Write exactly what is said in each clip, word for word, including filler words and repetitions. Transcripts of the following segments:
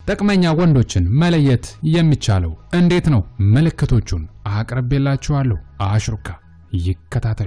ጥቅመኛ ወንዶችን መለየት የሚቻለው እንዴት ነው? ምልክቶቹን አቅርቤላችኋለሁ። አሽሩካ ይከታተሉ።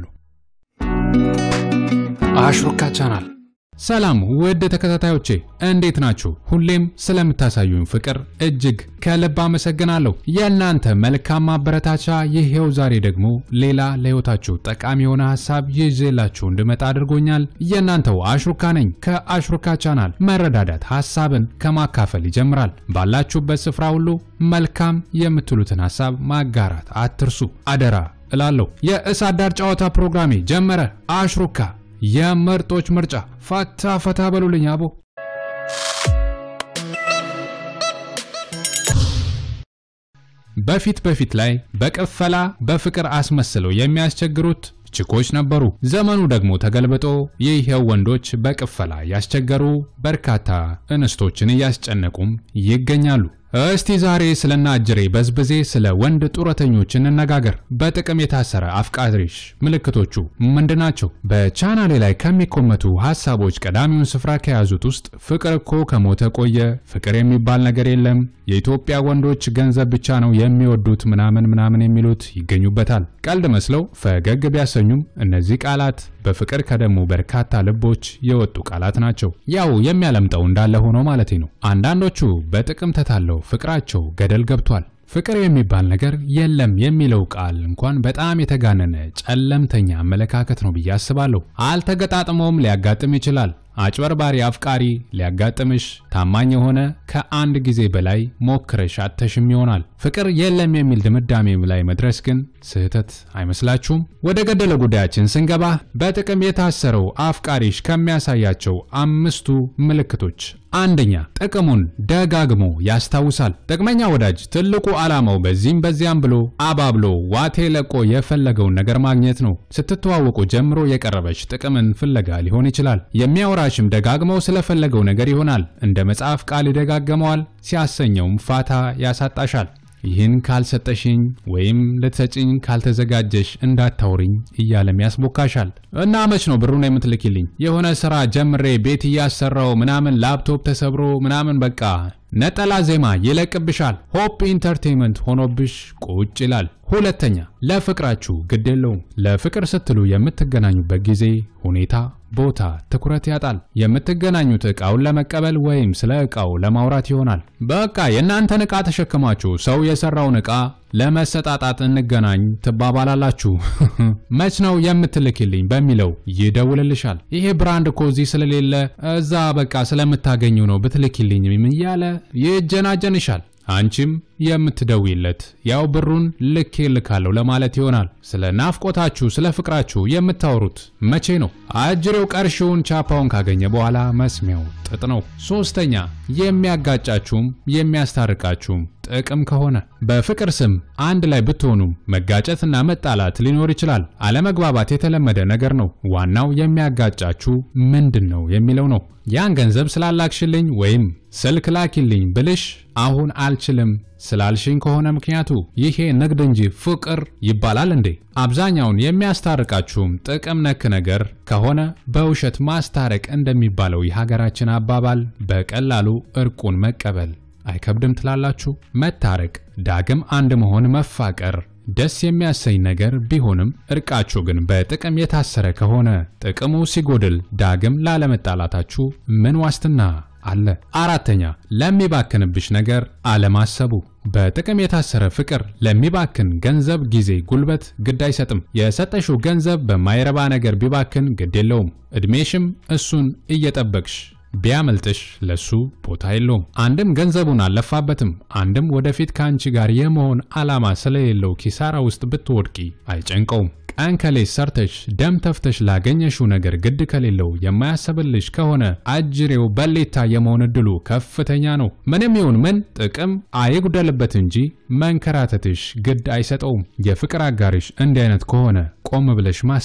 አሽሩካ ቻናል። ሰላም ውድ ተከታታዮቼ እንዴት ናችሁ? ሁሌም ስለምታሳዩኝ ፍቅር እጅግ ከልብ አመሰግናለሁ። የእናንተ መልካም ማበረታቻ ይሄው ዛሬ ደግሞ ሌላ ለህይወታችሁ ጠቃሚ የሆነ ሐሳብ ይዤላችሁ እንድመጣ አድርጎኛል። የእናንተው አሽሩካ ነኝ። ከአሽሩካ ቻናል መረዳዳት ሐሳብን ከማካፈል ይጀምራል። ባላችሁበት ስፍራ ሁሉ መልካም የምትሉትን ሐሳብ ማጋራት አትርሱ አደራ እላለሁ። የእሳት ዳር ጨዋታ ፕሮግራሜ ጀመረ። አሽሩካ የምርጦች ምርጫ። ፈታ ፈታ በሉልኝ አቦ። በፊት በፊት ላይ በቅፈላ በፍቅር አስመስለው የሚያስቸግሩት ችኮች ነበሩ። ዘመኑ ደግሞ ተገልብጦ ይሄው ወንዶች በቅፈላ ያስቸገሩ በርካታ እንስቶችን ያስጨነቁም ይገኛሉ። እስቲ ዛሬ ስለና አጅሬ በዝብዜ ስለ ወንድ ጡረተኞች እንነጋገር። በጥቅም የታሰረ አፍቃሪሽ ምልክቶቹ ምንድናቸው? በቻናሌ ላይ ከሚኮመቱ ሐሳቦች ቀዳሚውን ስፍራ ከያዙት ውስጥ ፍቅር እኮ ከሞተ ቆየ፣ ፍቅር የሚባል ነገር የለም፣ የኢትዮጵያ ወንዶች ገንዘብ ብቻ ነው የሚወዱት ምናምን ምናምን የሚሉት ይገኙበታል። ቀልድ መስለው ፈገግ ቢያሰኙም እነዚህ ቃላት በፍቅር ከደሙ በርካታ ልቦች የወጡ ቃላት ናቸው። ያው የሚያለምጠው እንዳለ ሆኖ ማለት ነው። አንዳንዶቹ በጥቅም ተታለው ፍቅራቸው ገደል ገብቷል። ፍቅር የሚባል ነገር የለም የሚለው ቃል እንኳን በጣም የተጋነነ ጨለምተኛ አመለካከት ነው ብዬ አስባለሁ። አልተገጣጥሞም ሊያጋጥም ይችላል። አጭበርባሪ አፍቃሪ ሊያጋጥምሽ፣ ታማኝ የሆነ ከአንድ ጊዜ በላይ ሞክረሽ አተሽም ይሆናል። ፍቅር የለም የሚል ድምዳሜ ላይ መድረስ ግን ስህተት አይመስላችሁም? ወደ ገደለ ጉዳያችን ስንገባ በጥቅም የታሰረው አፍቃሪሽ ከሚያሳያቸው አምስቱ ምልክቶች፣ አንደኛ ጥቅሙን ደጋግሞ ያስታውሳል። ጥቅመኛ ወዳጅ ትልቁ ዓላማው በዚህም በዚያም ብሎ አባብሎ ዋቴ ለቆ የፈለገውን ነገር ማግኘት ነው። ስትተዋወቁ ጀምሮ የቀረበች ጥቅምን ፍለጋ ሊሆን ይችላል። የሚያወራሽም ደጋግመው ስለፈለገው ነገር ይሆናል። እንደ መጽሐፍ ቃል ይደጋገመዋል። ሲያሰኘውም ፋታ ያሳጣሻል። ይህን ካልሰጠሽኝ ወይም ለተሰጪኝ ካልተዘጋጀሽ እንዳታውሪኝ እያለም ያስቦካሻል። እና መች ነው ብሩን የምትልኪልኝ? የሆነ ስራ ጀምሬ ቤት ያሰራው ምናምን ላፕቶፕ ተሰብሮ ምናምን በቃ ነጠላ ዜማ ይለቅብሻል። ሆፕ ኢንተርቴይንመንት ሆኖብሽ ቁጭ ይላል። ሁለተኛ ለፍቅራችሁ ግድ የለውም። ለፍቅር ስትሉ የምትገናኙበት ጊዜ፣ ሁኔታ፣ ቦታ ትኩረት ያጣል። የምትገናኙት ዕቃውን ለመቀበል ወይም ስለ ዕቃው ለማውራት ይሆናል። በቃ የእናንተን ዕቃ ተሸክማችሁ ሰው የሰራውን ዕቃ ለመሰጣጣት እንገናኝ ትባባላላችሁ። መች ነው የምትልክልኝ በሚለው ይደውልልሻል። ይሄ ብራንድ እኮ እዚህ ስለሌለ እዛ በቃ ስለምታገኙ ነው ብትልክልኝ እያለ ይጀናጀንሻል። አንቺም የምትደውይለት ያው ብሩን ልክ ይልካለው ለማለት ይሆናል። ስለ ናፍቆታችሁ ስለ ፍቅራችሁ የምታወሩት መቼ ነው? አጅሬው ቀርሽውን ቻፓውን ካገኘ በኋላ መስሚያው ጥጥ ነው። ሶስተኛ የሚያጋጫችሁም የሚያስታርቃችሁም ጥቅም ከሆነ በፍቅር ስም አንድ ላይ ብትሆኑም መጋጨትና መጣላት ሊኖር ይችላል። አለመግባባት የተለመደ ነገር ነው። ዋናው የሚያጋጫችሁ ምንድነው የሚለው ነው። ያን ገንዘብ ስላላክሽልኝ ወይም ስልክ ላኪልኝ ብልሽ አሁን አልችልም ስላልሽኝ ከሆነ ምክንያቱ ይሄ ንግድ እንጂ ፍቅር ይባላል እንዴ? አብዛኛውን የሚያስታርቃችሁም ጥቅም ነክ ነገር ከሆነ በውሸት ማስታረቅ እንደሚባለው የሀገራችን አባባል በቀላሉ እርቁን መቀበል አይከብድም ትላላችሁ? መታረቅ፣ ዳግም አንድ መሆን፣ መፋቀር ደስ የሚያሰኝ ነገር ቢሆንም እርቃችሁ ግን በጥቅም የታሰረ ከሆነ ጥቅሙ ሲጎድል ዳግም ላለመጣላታችሁ ምን ዋስትና አለ? አራተኛ ለሚባክንብሽ ነገር አለማሰቡ። በጥቅም የታሰረ ፍቅር ለሚባክን ገንዘብ፣ ጊዜ፣ ጉልበት ግድ አይሰጥም። የሰጠሽው ገንዘብ በማይረባ ነገር ቢባክን ግድ የለውም። እድሜሽም እሱን እየጠበቅሽ ቢያመልጥሽ ለሱ ቦታ የለውም። አንድም ገንዘቡን አለፋበትም፣ አንድም ወደፊት ካንቺ ጋር የመሆን ዓላማ ስለሌለው ኪሳራ ውስጥ ብትወድቂ አይጨንቀውም። ቀን ከሌት ሰርተሽ ደም ተፍተሽ ላገኘሽው ነገር ግድ ከሌለው የማያሰብልሽ ከሆነ አጅሬው በሌታ የመሆን እድሉ ከፍተኛ ነው። ምንም ይሁን ምን ጥቅም አይጉደልበት እንጂ መንከራተትሽ ግድ አይሰጠውም። የፍቅር አጋርሽ እንዲህ አይነት ከሆነ ቆም ብለሽ ማሰብ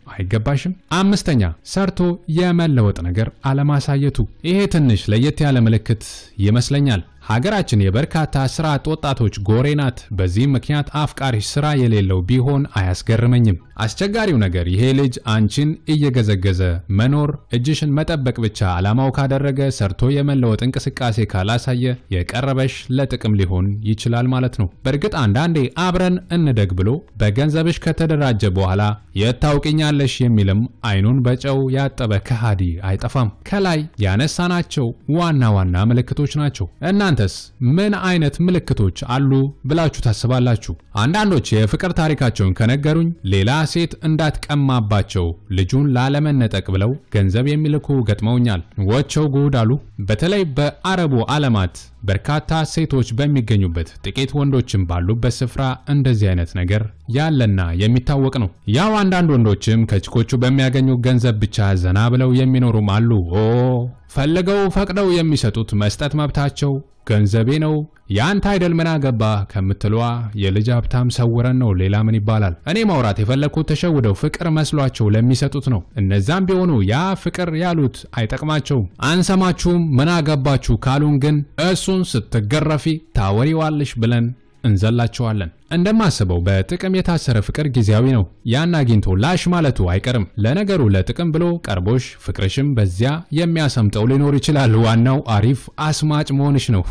አይገባሽም። አምስተኛ ሰርቶ የመለወጥ ነገር አለማሳየቱ። ይሄ ትንሽ ለየት ያለ ምልክት ይመስለኛል። ሀገራችን የበርካታ ስራ አጥ ወጣቶች ጎሬ ናት። በዚህ ምክንያት አፍቃሪ ስራ የሌለው ቢሆን አያስገርመኝም። አስቸጋሪው ነገር ይሄ ልጅ አንቺን እየገዘገዘ መኖር እጅሽን መጠበቅ ብቻ አላማው ካደረገ ሰርቶ የመለወጥ እንቅስቃሴ ካላሳየ የቀረበሽ ለጥቅም ሊሆን ይችላል ማለት ነው። በእርግጥ አንዳንዴ አብረን እንደግ ብሎ በገንዘብሽ ከተደራጀ በኋላ የታውቂኛለሽ የሚልም አይኑን በጨው ያጠበ ከሃዲ አይጠፋም። ከላይ ያነሳናቸው ዋና ዋና ምልክቶች ናቸው። እናንተስ ምን አይነት ምልክቶች አሉ ብላችሁ ታስባላችሁ? አንዳንዶች የፍቅር ታሪካቸውን ከነገሩኝ ሌላ ሴት እንዳትቀማባቸው ልጁን ላለመነጠቅ ብለው ገንዘብ የሚልኩ ገጥመውኛል። ወቸው ጉድ አሉ። በተለይ በአረቡ ዓለማት በርካታ ሴቶች በሚገኙበት ጥቂት ወንዶችም ባሉበት ስፍራ እንደዚህ አይነት ነገር ያለና የሚታወቅ ነው። ያው አንዳንድ ወንዶችም ከቺኮቹ በሚያገኙ ገንዘብ ብቻ ዘና ብለው የሚኖሩም አሉ። ኦ ፈልገው ፈቅደው የሚሰጡት መስጠት መብታቸው ገንዘቤ ነው ያንተ አይደል ምን አገባ ከምትሏ የልጅ ሀብታም ሰውረን ነው ሌላ ምን ይባላል። እኔ ማውራት የፈለኩት ተሸውደው ፍቅር መስሏቸው ለሚሰጡት ነው። እነዛም ቢሆኑ ያ ፍቅር ያሉት አይጠቅማቸውም። አንሰማችሁም ምን አገባችሁ ካሉን ግን እሱን ስትገረፊ ታወሪዋለሽ ብለን እንዘላቸዋለን። እንደማስበው በጥቅም የታሰረ ፍቅር ጊዜያዊ ነው። ያን አግኝቶ ላሽ ማለቱ አይቀርም። ለነገሩ ለጥቅም ብሎ ቀርቦሽ ፍቅርሽም በዚያ የሚያሰምጠው ሊኖር ይችላል። ዋናው አሪፍ አስማጭ መሆንሽ ነው።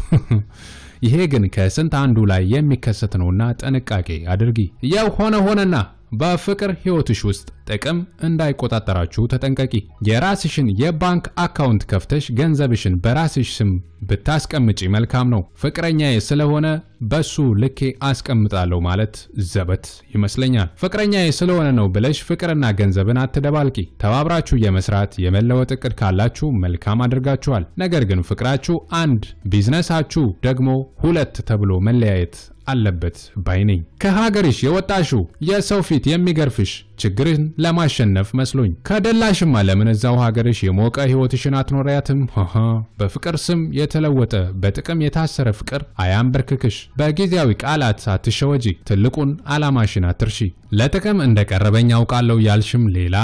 ይሄ ግን ከስንት አንዱ ላይ የሚከሰት ነውና ጥንቃቄ አድርጊ። ያው ሆነ ሆነና በፍቅር ህይወትሽ ውስጥ ጥቅም እንዳይቆጣጠራችሁ ተጠንቀቂ። የራስሽን የባንክ አካውንት ከፍተሽ ገንዘብሽን በራስሽ ስም ብታስቀምጪ መልካም ነው። ፍቅረኛዬ ስለሆነ በሱ ልኬ አስቀምጣለሁ ማለት ዘበት ይመስለኛል። ፍቅረኛዬ ስለሆነ ነው ብለሽ ፍቅርና ገንዘብን አትደባልቂ። ተባብራችሁ የመስራት የመለወጥ እቅድ ካላችሁ መልካም አድርጋችኋል። ነገር ግን ፍቅራችሁ አንድ፣ ቢዝነሳችሁ ደግሞ ሁለት ተብሎ መለያየት አለበት ባይነኝ። ከሀገርሽ የወጣሽው የሰው ፊት የሚገርፍሽ ችግርን ለማሸነፍ መስሎኝ ከደላሽማ ለምን እዛው ሀገርሽ የሞቀ ህይወትሽን አትኖሪያትም? ሃሃ በፍቅር ስም የተለወጠ በጥቅም የታሰረ ፍቅር አያንበርክክሽ። በጊዜያዊ ቃላት አትሸወጂ። ትልቁን አላማሽን አትርሺ። ለጥቅም እንደቀረበኝ አውቃለሁ ያልሽም ሌላ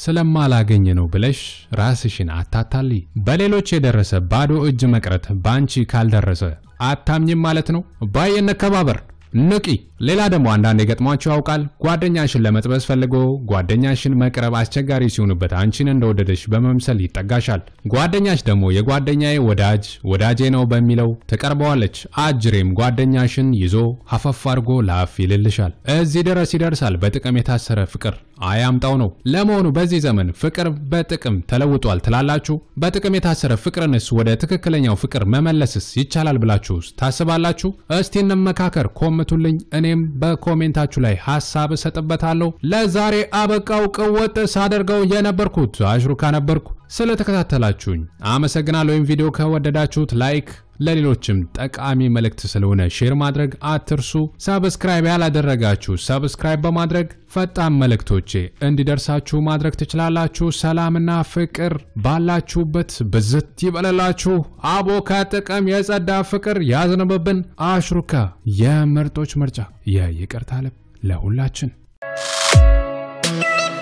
ስለማላገኝ ነው ብለሽ ራስሽን አታታሊ። በሌሎች የደረሰ ባዶ እጅ መቅረት ባንቺ ካልደረሰ አታምኝም ማለት ነው። ባይነከባበር ንቂ። ሌላ ደግሞ አንዳንድ የገጥሟችሁ ያውቃል። ጓደኛሽን ለመጥበስ ፈልጎ ጓደኛሽን መቅረብ አስቸጋሪ ሲሆንበት አንቺን እንደወደደሽ በመምሰል ይጠጋሻል። ጓደኛሽ ደግሞ የጓደኛዬ ወዳጅ ወዳጄ ነው በሚለው ተቀርበዋለች። አጅሬም ጓደኛሽን ይዞ ሐፈፍ አድርጎ ላፍ ይልልሻል። እዚህ ድረስ ይደርሳል። በጥቅም የታሰረ ፍቅር አያምጣው ነው። ለመሆኑ በዚህ ዘመን ፍቅር በጥቅም ተለውጧል ትላላችሁ? በጥቅም የታሰረ ፍቅርንስ ወደ ትክክለኛው ፍቅር መመለስስ ይቻላል ብላችሁስ ታስባላችሁ? እስቲ እንመካከር። ኮሜንቱልኝ። እኔም በኮሜንታችሁ ላይ ሐሳብ ሰጥበታለሁ። ለዛሬ አበቃው። ቀወጥ ሳደርገው የነበርኩት አሽሩካ ነበርኩ። ስለተከታተላችሁኝ አመሰግናለሁ። ይህን ቪዲዮ ከወደዳችሁት ላይክ፣ ለሌሎችም ጠቃሚ መልእክት ስለሆነ ሼር ማድረግ አትርሱ። ሰብስክራይብ ያላደረጋችሁ ሰብስክራይብ በማድረግ ፈጣን መልእክቶቼ እንዲደርሳችሁ ማድረግ ትችላላችሁ። ሰላምና ፍቅር ባላችሁበት ብዝት ይበለላችሁ። አቦ ከጥቅም የጸዳ ፍቅር ያዝንብብን። አሽሩካ የምርጦች ምርጫ የይቅርታ ልብ ለሁላችን።